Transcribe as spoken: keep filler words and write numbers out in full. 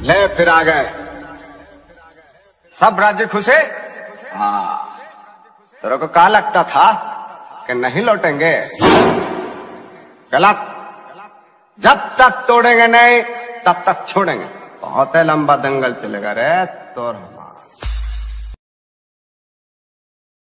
ले फिर आ गए सब राज्य खुशे। हाँ, तेरे को क्या लगता था कि नहीं लौटेंगे? गलत। जब तक तोड़ेंगे नहीं तब तक छोड़ेंगे। बहुत लंबा दंगल चलेगा रे तोर।